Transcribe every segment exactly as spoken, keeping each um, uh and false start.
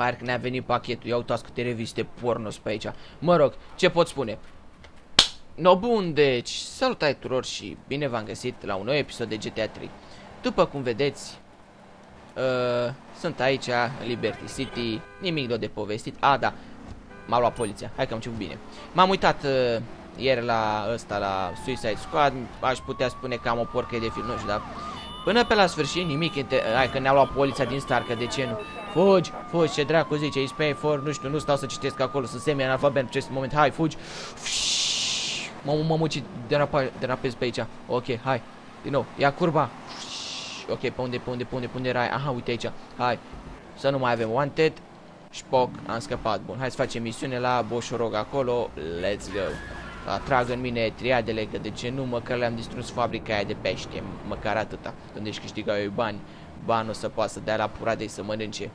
parcă ne-a venit pachetul. Ia uitați câte reviste pornos pe aici. Mă rog, ce pot spune? No, bun, deci, salutare tuturor și bine v-am găsit la un nou episod de G T A trei. După cum vedeți, uh, sunt aici, în Liberty City, nimic de povestit. A, da, m-a luat poliția, hai că am început bine. M-am uitat uh, ieri la ăsta, la Suicide Squad, aș putea spune că am o porcă de film, nu știu, dar până pe la sfârșit nimic, hai că ne-a luat poliția din start, că de ce nu? Fugi, fugi, ce dracu zice, it's pay for, nu știu, nu stau să citesc acolo, sunt semi-analfabet în acest moment, hai, fugi. Mă, mă, mă, ce derapez pe aici. Ok, hai, din nou, ia curba. Ok, pe unde, pe unde, pe unde, pe unde erai? Aha, uite aici, hai. Să nu mai avem wanted. Șpoc, am scăpat, bun, hai să facem misiune la Boșorog acolo, let's go. Atrag în mine triadele, că de ce nu, măcar le-am distrus fabrica aia de pește, măcar atâta. Când își câștigau eu bani, bani o să poată să dea la puradei să mănânce.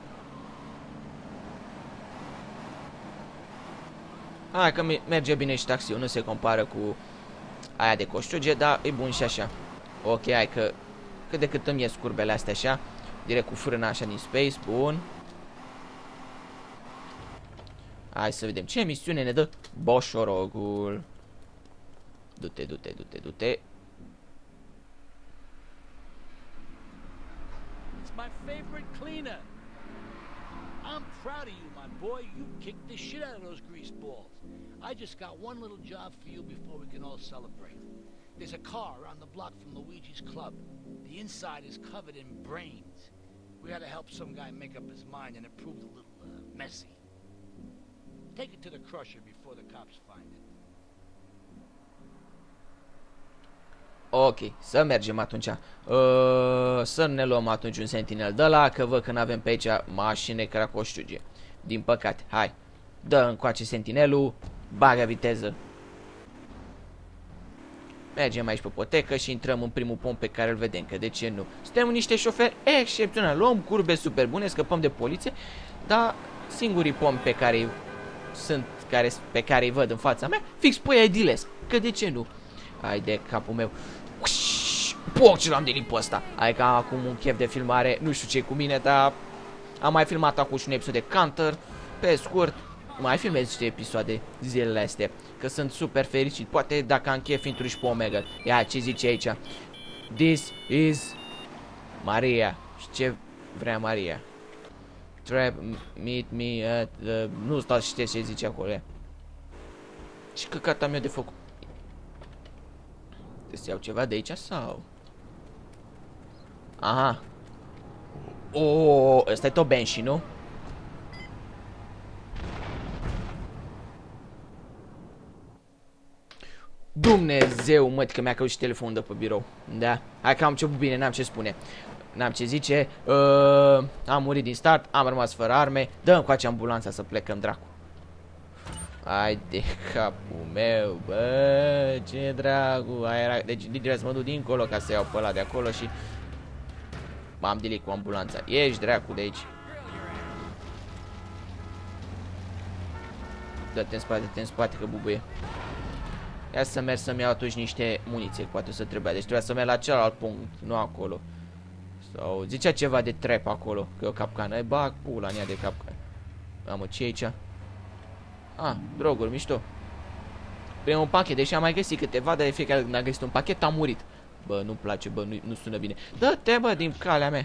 Hai că merge bine și taxiul, nu se compară cu aia de Coșciuge, dar e bun și așa. Ok, hai că cât de cât îmi ies curbele astea așa, direct cu frâna așa din space, bun. Hai să vedem ce misiune ne dă Boșorogul. Du-te, du-te, du-te, du-te. It's my favorite cleaner. I'm proud of you, my boy. You kicked the shit out of those grease balls. I just got one little job for you before we can all celebrate. There's a car around the block from Luigi's club. The inside is covered in brains. We had to help some guy make up his mind, and it proved a little uh, messy. Take it to the crusher before the cops find it. Ok, să mergem atunci. Uh, să ne luăm atunci un sentinel de la, că văd că n-avem pe aici mașini cracoșciuge. Din păcate, hai. Dă încoace sentinelul, bagă viteză. Mergem aici pe potecă și intrăm în primul pom pe care îl vedem, că de ce nu. Suntem niște șoferi excepționali, luăm curbe super bune, scăpăm de poliție, dar singurii pomi pe care sunt, care, pe care îi văd în fața mea, fix pe aia dilesc, că de ce nu. Hai de capul meu. Poc, ce l-am delit pe ăsta. Hai că am acum un chef de filmare, nu știu ce cu mine, dar am mai filmat acum și un episod de Counter. Pe scurt, mai filmez niște episoade zilele astea, că sunt super fericit. Poate dacă am chef intru și pe Omega. Ia, ce zice aici? This is Maria. Și ce vrea Maria? Trap, meet me at the... Nu stau să știți ce zice acolo. Ce căcat am eu de făcut? Să iau ceva de aici sau? Aha. Oh, ăsta e tot Banshee, nu? Dumnezeu, măt, că mi-a căut și telefonul de pe birou. Da? Hai că am început bine, n-am ce spune. N-am ce zice. uh, Am murit din start, am rămas fără arme. Dă încoace ambulanța să plecăm, dracu. Hai de capul meu, bă, ce dracu. Aia era... Deci trebuie să mă duc dincolo ca să iau pe ăla de acolo și m-am delit cu ambulanța. Ești dracu de aici. Dă-te în spate, dă-te în spate că bubuie. Ia să merg să-mi iau atunci niște muniție, poate o să trebuia. Deci trebuia să merg la celălalt punct, nu acolo. Sau zicea ceva de trap acolo, că e o capcană. E bag pula în ea de capcană. Mamă, ce e aici? Ah, droguri, mișto. Primul pachet, deși am mai găsit câteva, dar de fiecare când am găsit un pachet am murit. Bă, nu-mi place, bă, nu, nu sună bine. Dă-te, bă, din calea mea.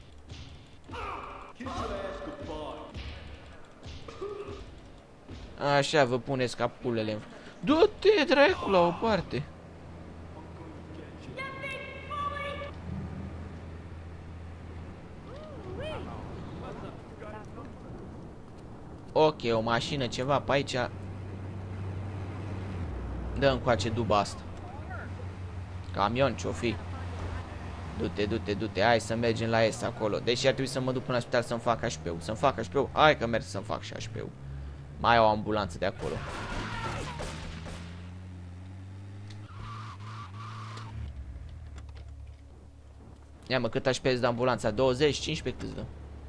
Așa, vă puneți capulele în... Du-te, dracu, la o parte. Ok, o mașină, ceva pe aici. Dă încoace duba asta. Camion, ce-o fi? Du-te, du-te, du-te, hai să mergem la S acolo. Deși ar trebui să mă duc până la spital să-mi fac H P-ul. Să-mi fac H P-ul, hai că merg să-mi fac și H P-ul. Mai au o ambulanță de acolo. Ia mă, cât H P îți dă ambulanța? douăzeci, cincisprezece, cât îți dă?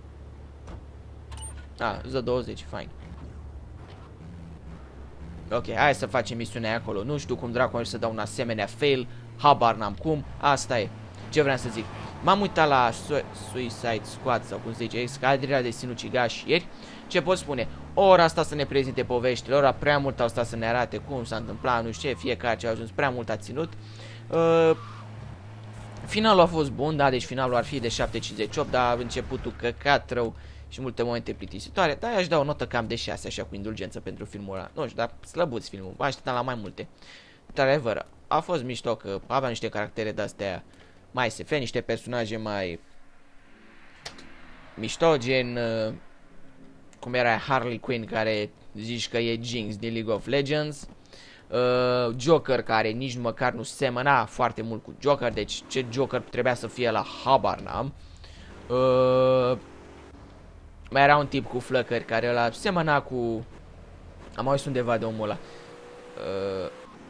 A, îți dă douăzeci, fain. Ok, hai să facem misiunea acolo. Nu știu cum dracu să dau un asemenea fail. Habar n-am cum. Asta e. Ce vreau să zic? M-am uitat la Su Suicide Squad sau cum se zice, Escadrila de sinucigași ieri. Ce pot spune? Ora asta să ne prezinte poveștile, ora prea mult au stat să ne arate cum s-a întâmplat, nu știu ce, fiecare ce a ajuns, prea mult a ținut. Uh, finalul a fost bun, da, deci finalul ar fi de șapte cincizeci și opt, dar începutul căcat rău și multe momente plictisitoare. Dar aș da o notă cam de șase, așa, cu indulgență pentru filmul ăla. Nu știu, dar slăbuț filmul, mă așteptam la mai multe. Într-adevăr, a fost mișto că avea niște caractere de-astea mai S F, niște personaje mai mișto, gen uh, cum era Harley Quinn, care zici că e Jinx din League of Legends, uh, Joker, care nici măcar nu semăna foarte mult cu Joker, deci ce Joker trebuia să fie la habar n-am. Uh, mai era un tip cu flăcări care ăla semăna cu... Am auzit undeva de omul ăla. Uh,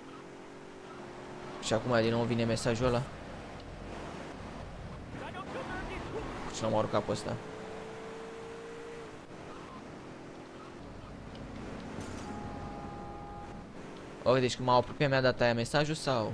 și acum din nou vine mesajul ăla. Și l-am aruncat pe ăsta. Ok, deci când m-a apropiat mi-a dat aia mesajul sau?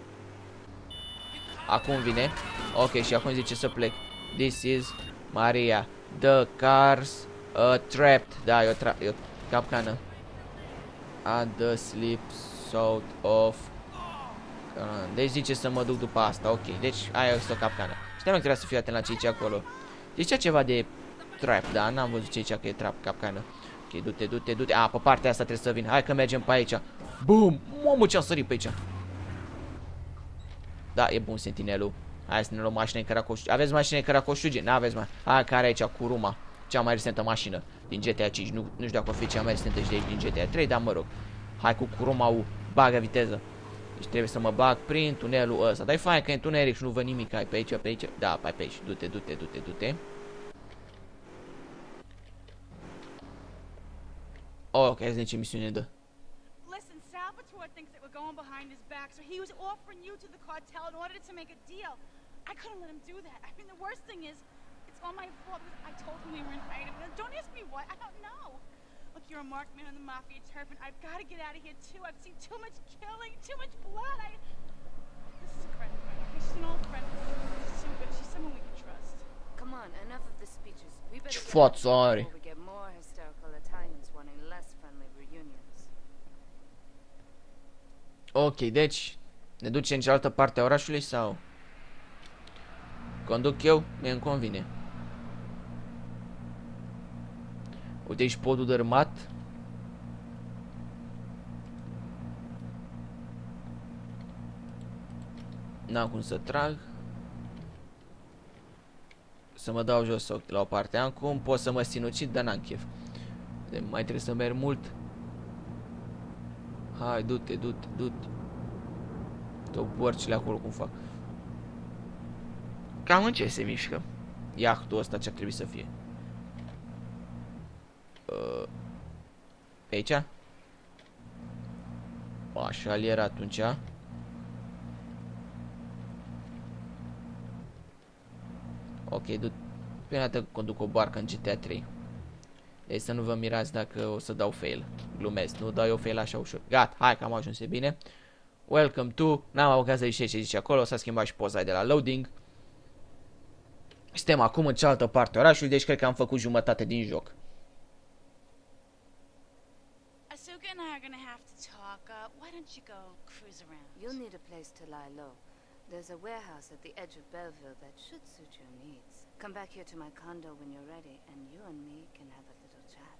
Acum vine. Ok, și acum zice să plec. This is Maria. The cars uh, trapped. Da, e o, tra e o capcană. At the slip sort of. Uh, deci zice să mă duc după asta. Ok, deci aia este o capcană. Știam că trebuia să fiu atent la ce acolo. Deci ceva de trap, da? N-am văzut ce că e trap, capcană. Ok, du-te, du-te, du-te. A, pe partea asta trebuie să vin. Hai că mergem pe aici. Bum! Mamă, ce-am sărit pe aici. Da, e bun sentinelul. Hai să ne luăm mașina în căracoșuge. Aveți mașina în căracoșuge? N-aveți mai. Hai, care aici cu Ruma. Cea mai recentă mașină din G T A cinci. Nu, nu știu dacă o fi cea mai recentă și de aici din G T A trei, dar mă rog. Hai cu Kuruma-ul. Bagă viteză. Deci trebuie să mă bag prin tunelul ăsta. Dar-i fain că e întuneric și nu văd nimic. Hai pe aici, pe aici. Da, pe aici. Du-te, du-te, du-te, du-te. Ok, hai să ce misiune dă. Listen, Salvatore thinks that we're going behind his back, so he was offering you to the cartel in order to make a deal. I couldn't let him do that. I mean, the worst thing is, it's all my fault because I told him we were invited. Don't ask me why. I don't know. Look, you're a marked man on the mafia turf, and I've got to get out of here too. I've seen too much killing, too much blood. I. This is a friend of mine. Okay, she's an old friend. She's so good. She's someone we can trust. Come on, enough of the speeches. We better Ce get față out are. before we get more hysterical Italians wanting less friendly reunions. Ok, deci ne ducem în cealaltă parte a orașului sau? Conduc eu, mie îmi convine. Uite aici podul dărâmat. N-am cum să trag. Să mă dau jos ochi la o parte. Am cum pot să mă sinucid, dar n-am chef. Mai trebuie să merg mult. Hai, du-te, du-te, du-te. Tot porcile acolo cum fac. Cam în ce se mișcă iahtul ăsta, ce ar trebui să fie? Uh, pe aici? Așa era atunci. Ok, du prima dată conduc o barcă în G T A trei. Deci să nu vă mirați dacă o să dau fail. Glumesc, nu dau eu fail așa ușor. Gata, hai că am ajuns bine. Welcome to. N-am apucat să ieși ce zice acolo. S-a schimbat și poza de la loading. Suntem acum în cealaltă parte a orașului, deci cred că am făcut jumătate din joc. Asuka and I are gonna have to talk. Uh, why don't you go cruise around? You'll need a place to lie low. There's a warehouse at the edge of Belleville that should suit your needs. Come back here to my condo when you're ready, and you and me can have a little chat.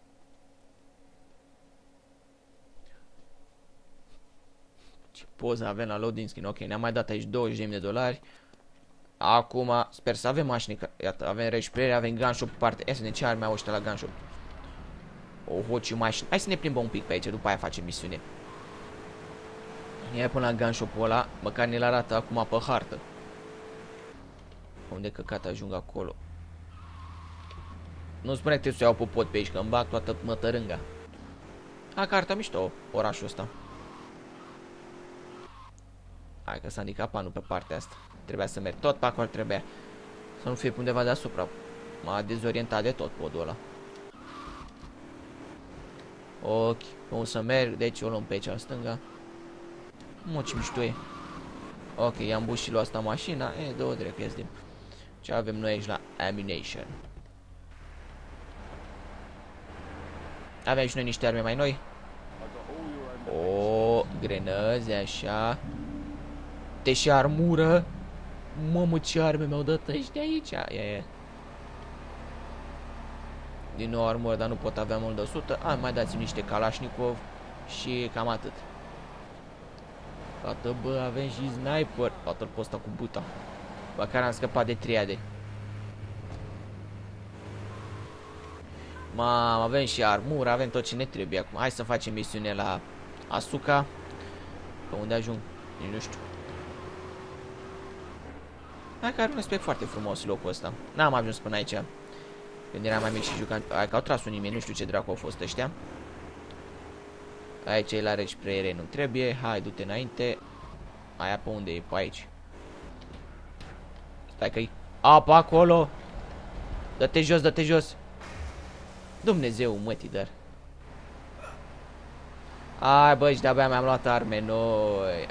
Ce poză avem la loading screen. Ok, ne-am mai dat aici douăzeci de mii de dolari. Acum, sper să avem mașini. Iată, avem reșprere, avem gunshop pe parte. Ia să ne ce arme au ăștia la gunshop. O hoci mașini. Hai să ne plimbăm un pic pe aici, după aia facem misiune. Ia până la gunshop-ul ăla, măcar ne-l arată acum pe hartă. Unde căcat ajung acolo? Nu spune că trebuie să iau pe pod pe aici, că îmi bag toată mătărânga. A, carta mișto, orașul ăsta. Hai că s-a indicat panul pe partea asta. Trebuia să merg tot pe acolo, trebuia. Să nu fie pe undeva deasupra. M-a dezorientat de tot podul ăla. Ok, pe unde să merg, deci o luăm pe aici la stânga. Mă, ce mișto e. Ok, i-am bus și luat asta mașina. E, două drept, ies din. Ce avem noi aici la Ammunition? Avem și noi niște arme mai noi. O, grenăzi, așa. Te și armură. Mamă, ce arme mi-au dat ăștia aici. Ia, ia. Din nou armură, dar nu pot avea mult de o sută. A, mai dați-mi niște Kalashnikov. Și cam atât. Toată, bă, avem și sniper. Toată-l pe ăsta cu buta. Bă, care am scăpat de triade. Mamă, avem și armură, avem tot ce ne trebuie acum. Hai să facem misiune la Asuka. Pe unde ajung? Nici nu știu. Hai că are un aspect foarte frumos locul ăsta. N-am ajuns până aici. Când eram mai mic și jucam. Hai că au tras unii mie, nu știu ce dracu au fost ăștia. Aici e la reci preiere, nu trebuie. Hai, du-te înainte. Aia pe unde e? Pe aici. Stai că-i apă acolo. Dă-te jos, dă-te jos. Dumnezeu, mătii, dar. Ai, bă, și de-abia mi-am luat arme noi.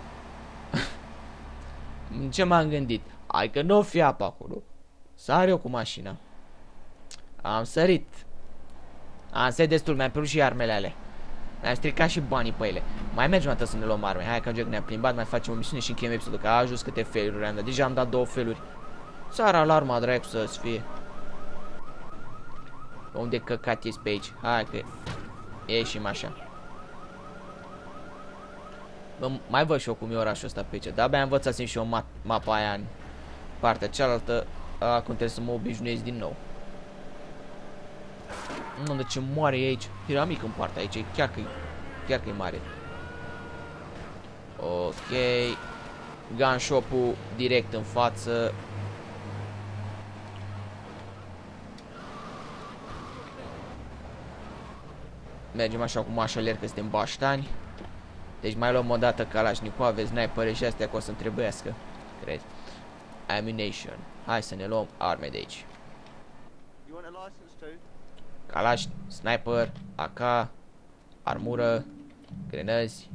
Ce m-am gândit? Hai că nu o fi apă acolo. Sar eu cu mașina. Am sărit. Am sărit destul, mi-am pierdut și armele alea. Mi-am stricat și banii pe ele. Mai mergem atât să ne luăm arme. Hai că ne-am plimbat, mai facem o misiune și încheiem episodul. Că a ajuns câte feluri am dat. Deja am dat două feluri. Sar alarma, dracu, să-ți fie. Unde căcat ești pe aici? Hai că ieșim așa. Bă, mai văd și eu cum e orașul ăsta pe aici. De-abia învățasem și eu ma mapa aia în partea cealaltă. Acum trebuie să mă obișnuiesc din nou. Nu, de ce moare e aici? Era mic în partea aici, e chiar că chiar că e mare. Ok. Gun shop-ul direct în față. Mergem așa cu mașaler că suntem baștani. Deci mai luăm o dată Kalashnikov, snipere și astea că o să-mi trebuiască. Cred. Ammunition. Hai să ne luăm arme de aici. Kalash, sniper, A K, armură, grenăzi.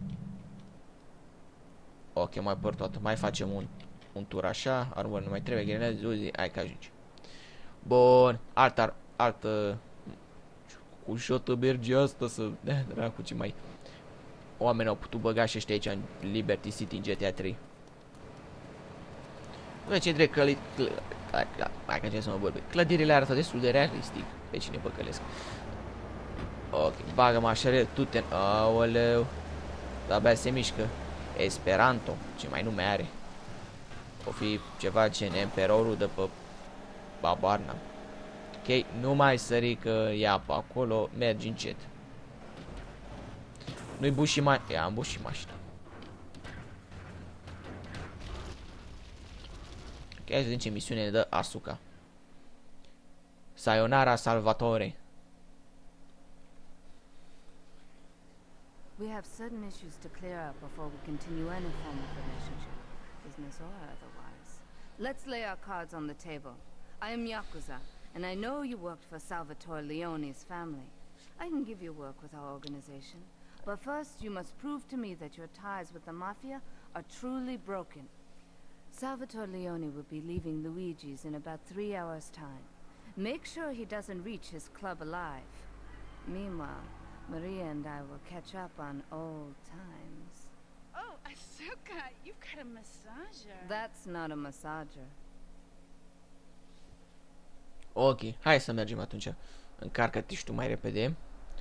Ok, mai păr toată. Mai facem un, un tur așa. Armură nu mai trebuie, grenăzi, uzi, hai că ajungi. Bun, altă, altă. Cu șotă merge asta să... De, dracu, ce mai... Oamenii au putut băga și ăștia aici în Liberty City, în G T A trei. Bă, ce drept căli... Cl... Hai că încerc să mă vorbesc. Clădirile arată destul de realistic. Pe cine păcălesc. Ok, bagă-mă așa, tu-te... Aoleu. De-abia se mișcă. Esperanto. Ce mai nume are. O fi ceva gen Emperorul de pe... Babarna. Ok, nu mai sări că e apă acolo, mergi încet. Nu-i buși mai... Ia, am buși mașina. Ok, hai să vedem ce misiune ne dă Asuka. Sayonara Salvatore. We have certain issues to clear up before we continue any form of relationship, business or otherwise. Let's lay our cards on the table. I am Yakuza, and I know you worked for Salvatore Leone's family. I can give you work with our organization, but first you must prove to me that your ties with the Mafia are truly broken. Salvatore Leone will be leaving Luigi's in about three hours' time. Make sure he doesn't reach his club alive. Meanwhile, Maria and I will catch up on old times. Oh, Asuka, you've got a massager. That's not a massager. Ok, hai să mergem atunci. Încarcă-te și tu mai repede.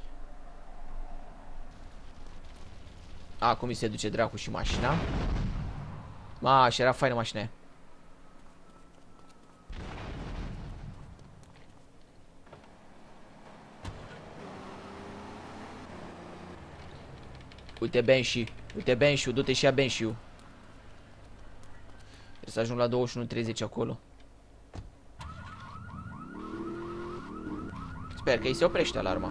Acum mi se duce dracu și mașina. Ma, și era faină mașina aia. Uite Banshee, uite Banshee, du-te și ia Banshee-ul. Trebuie să ajung la douăzeci și unu treizeci acolo. Sper că îi se oprește alarma.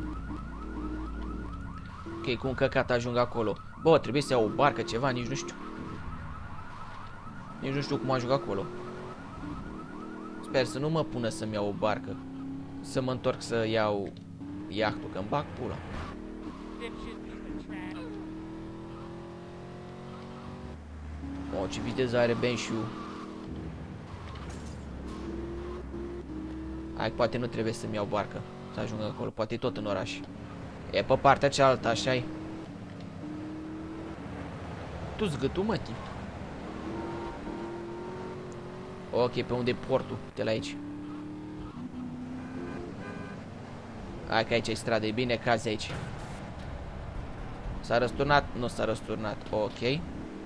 Ok, cu un căcat ajung acolo. Bă, trebuie să iau o barcă, ceva, nici nu știu. Nici nu știu cum ajung acolo. Sper să nu mă pună să-mi iau o barcă. Să mă întorc să iau iahtul, că-mi bag pula. O, ce viteză are Banshee-ul. Hai, poate nu trebuie să-mi iau barcă să ajung acolo, poate e tot în oraș. E pe partea cealaltă, așa-i? Tu zgâtul, mătii. Ok, pe unde e portul? De la aici. Hai că aici e stradă, e bine cazi aici. S-a răsturnat? Nu s-a răsturnat. Ok.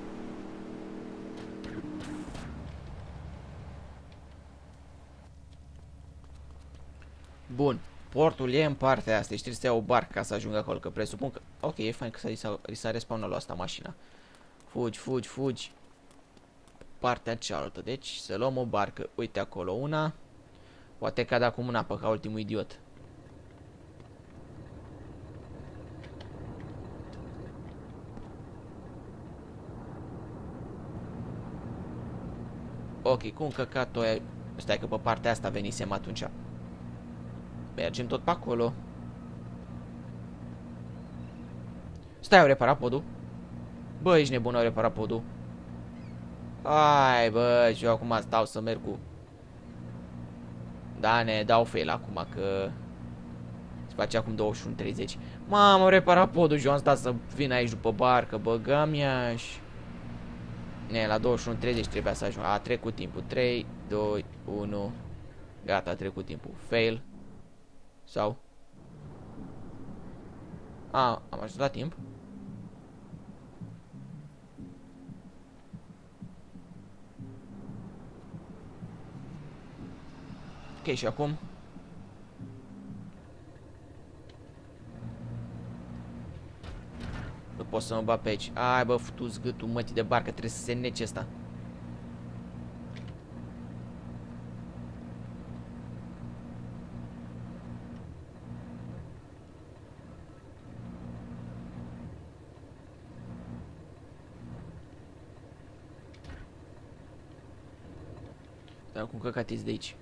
Bun. Portul e în partea asta. Deci trebuie să iau o barcă ca să ajung acolo. Că presupun că... Ok, e fain că s-a respawnat la asta mașina. Fugi, fugi, fugi. Partea cealaltă. Deci să luăm o barcă. Uite acolo una. Poate cad acum în apă ca ultimul idiot. Ok, cum căcatul e... Stai că pe partea asta venisem atunci. Mergem tot pe acolo. Stai, au reparat podul? Bă, ești nebun, au reparat podul. Hai, bă, și eu acum stau să merg cu... Da, ne dau fail acum, că... Se face acum douăzeci și unu treizeci. Mamă, au reparat podul și eu am stat să vin aici după barcă, băgăm iași. Ne, la douăzeci și unu treizeci trebuia să ajung. A trecut timpul. trei, doi, unu. Gata, a trecut timpul. Fail. Sau? A, am ajuns la timp. Ok, și acum? Nu pot să mă bat pe aici. Ai, bă, futu-ți gâtul mătii de barcă. Trebuie să se nece ăsta. Dar cum căcatiți de aici?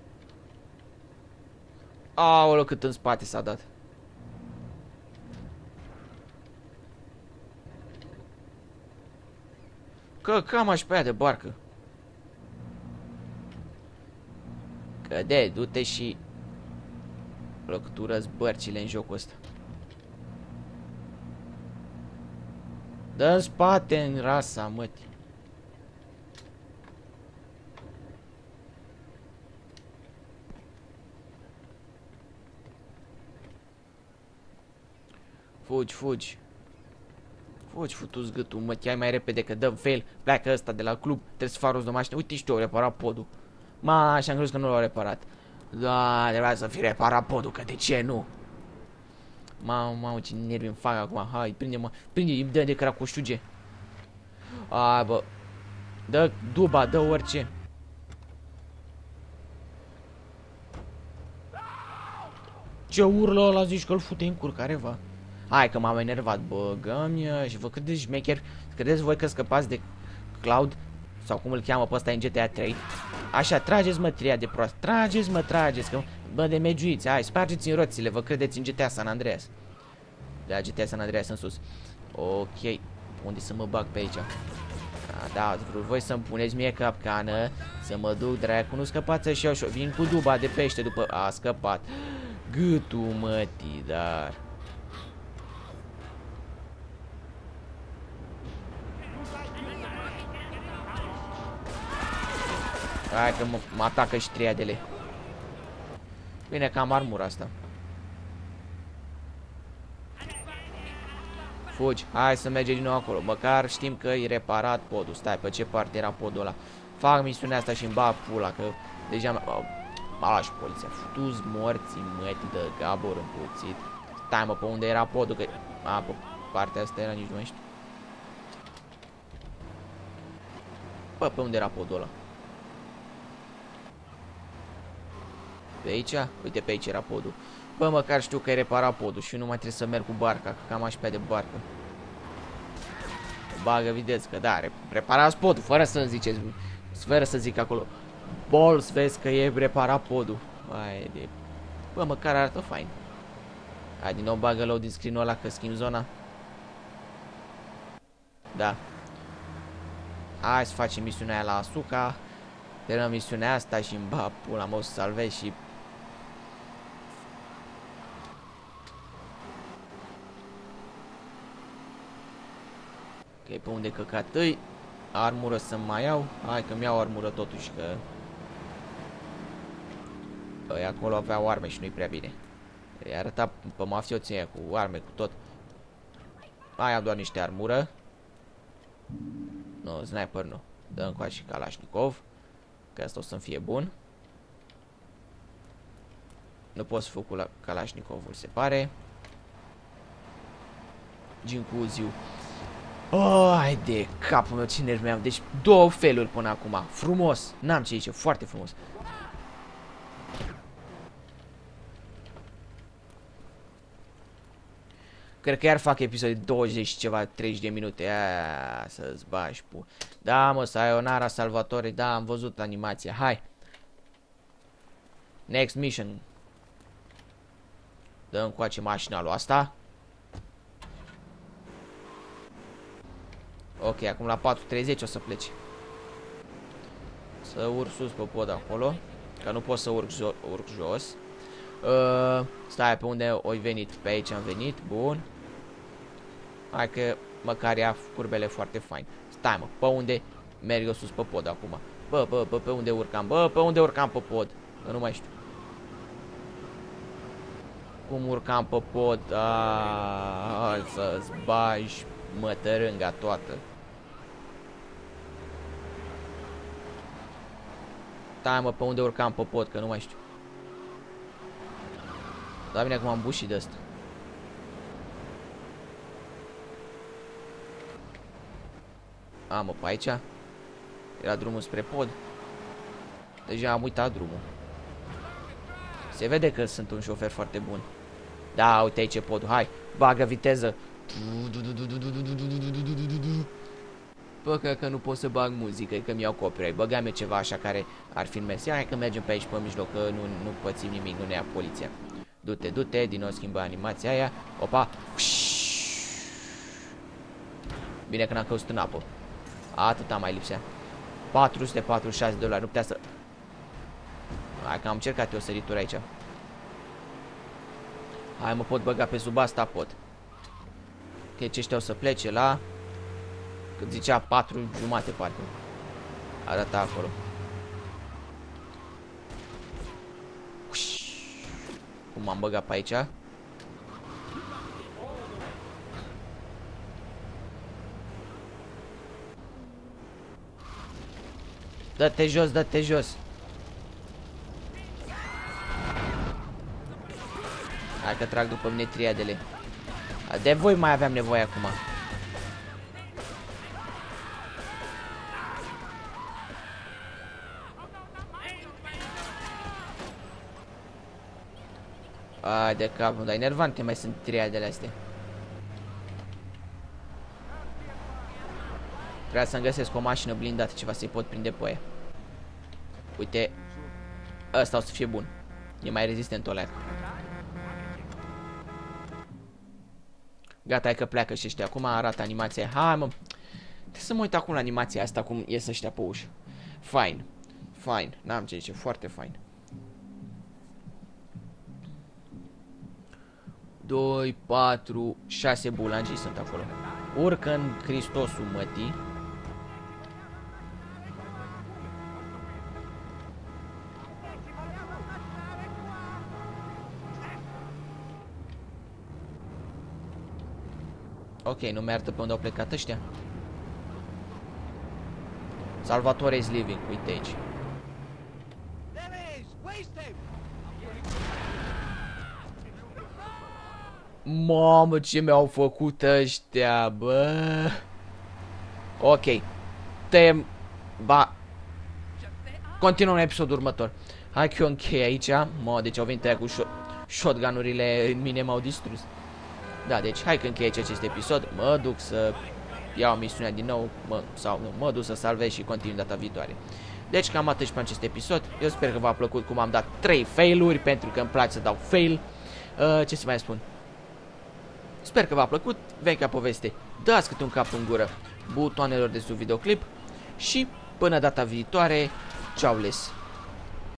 Aoleu, cât în spate s-a dat. Că cam aș pe aia de barcă. Căde, du-te și lăctură-ți bărcile în jocul ăsta. Dă în spate, în rasa, mătii. Fugi, fugi. Fugi, futu-ți gâtul, mă, chiar mai repede că dăm fail. Pleacă ăsta de la club, trebuie să fac rost de mașină. Uite și tu, au reparat podul. Ma, așa am crezut că nu l-au reparat. Da, trebuia să fi reparat podul, că de ce nu? Mamă, mamă, ce nervi îmi fac acum. Hai, prinde-mă, prinde-i, dă de cracoșuge. A, bă. Dă duba, dă orice. Ce urlă ăla, zici că îl fute în cur careva. Hai că m-am enervat, băgăm și vă cât de șmecher. Credeți voi că scăpați de Cloud? Sau cum îl cheamă pe ăsta în G T A trei? Așa, trageți mă tria de prost. Trageți mă, trageți, că bă de megiuiți. Hai, spargeți în roțile, vă credeți în G T A San Andreas. Da, G T A San Andreas în sus. Ok, unde să mă bag pe aici? Da, da, ați vrut voi să-mi puneți mie capcană, să mă duc, dracu, nu scăpați așa ușor. Vin cu duba de pește după... A, scăpat. Gâtul mătii, dar... Hai că mă atacă și triadele. Bine că am armura asta. Fugi, hai să mergem din nou acolo. Măcar știm că e reparat podul. Stai, pe ce parte era podul ăla? Fac misiunea asta și îmi bag pula, că deja m-a luat și poliția. Futu-ți morții, mătii de Gabor împuțit. Stai mă, pe unde era podul? Că... A, pe partea asta era, nici nu mai știu. Bă, pe unde era podul ăla? Pe aici? Uite, pe aici era podul. Bă, măcar știu că e reparat podul și nu mai trebuie să merg cu barca, că cam aș pe de barcă. Bagă, vedeți că da, reparați podul, fără să ziceți, fără să zic acolo. Balls, vezi că e reparat podul. Hai de... Bă, măcar arată fain. Hai, din nou bagă loading screen-ul ăla, că schimb zona. Da. Hai să facem misiunea aia la Asuka. Terminăm misiunea asta și îmi ba pula, mă o să salvez și pe unde căcat îi. Armură să mai iau. Hai că mi-au armură totuși, că... Păi acolo aveau arme și nu-i prea bine. Îi arăta pe mafioții aia cu arme, cu tot. Mai am doar niște armură. Nu, sniper nu. Dă încoace și Kalashnikov, că asta o să-mi fie bun. Nu pot să fac cu Kalashnikovul, se pare. Gincuziu. Oh, hai de capul meu, ce nervi am. Deci două feluri până acum. Frumos. N-am ce zice, foarte frumos. Cred că iar fac episod de douăzeci și ceva, treizeci de minute. Aaa, să-ți bagi pu. Da, mă, Sayonara Salvatore. Da, am văzut animația. Hai. Next mission. Dă încoace mașina lui asta. Ok, acum la patru treizeci o să plece. Să urc sus pe pod acolo. Că nu pot să urc, jo urc jos. Uh, stai, pe unde oi venit? Pe aici am venit, bun. Hai că măcar ia curbele foarte fain. Stai, mă, pe unde merg eu sus pe pod acum? Bă, bă, bă, pe unde urcam? Bă, pe unde urcam pe pod? Că nu mai știu. Cum urcam pe pod? Aaaa, să-ți bagi mătărânga toată. Stai, mă, pe unde urcam pe pod? Că nu mai știu. Da, bine, acum am bușit de asta. A, mă, pe aici era drumul spre pod. Deja am uitat drumul. Se vede că sunt un șofer foarte bun. Da, uite aici e podul. Hai, bagă viteză. Păcă că nu pot să bag muzică, că mi-au copyright. Băgam eu ceva așa care ar filmezi. Hai că mergem pe aici pe mijloc, că nu, nu pățim nimic, nu ne ia poliția. Du-te, du-te, din nou schimbă animația aia. Opa. Bine că n-am căzut în apă. Atâta mai lipsea. patru sute patruzeci și șase de dolari, nu putea să... Hai că am încercat eu o săritură aici. Hai, mă, pot băga pe sub asta, pot. Că ce ăștia o să plece la... Cât zicea patru jumate, parcă. Arăta acolo. Cum m-am băgat pe aici. Dă-te jos, dă-te jos. Hai că trag după mine triadele. De voi mai aveam nevoie acum. Ai de capul, dar enervante mai sunt triadele astea. Trebuia să-mi găsesc o mașină blindată, ceva să-i pot prinde pe aia. Uite, ăsta o să fie bun. E mai rezistent o leacă. Gata, hai că pleacă și ăștia. Acum arată animația. Hai, mă. Trebuie să mă uit acum la animația asta, cum ies ăștia pe ușă. Fine. Fine. N-am ce zice. Foarte fine. doi, patru, șase bulangii sunt acolo. Urcă în Hristosul mătii. Ok, nu mi-arată pe unde au plecat ăștia. Salvatore is leaving, uite aici. Mamă, ce mi-au făcut ăștia, bă. Ok. Tăiem. Ba. Continuăm în episodul următor. Hai că eu închei aici. Mă, deci au venit aia cu shotgun-urile în mine, m-au distrus. Da, deci hai că închei aici acest episod. Mă duc să iau misiunea din nou. Mă, sau nu, mă duc să salvez și continui data viitoare. Deci cam atât și pe acest episod. Eu sper că v-a plăcut cum am dat trei failuri, pentru că îmi place să dau fail. uh, Ce să mai spun. Sper că v-a plăcut vechea poveste. Dați câte un cap în gură butoanelor de sub videoclip. Și până data viitoare, ciao les.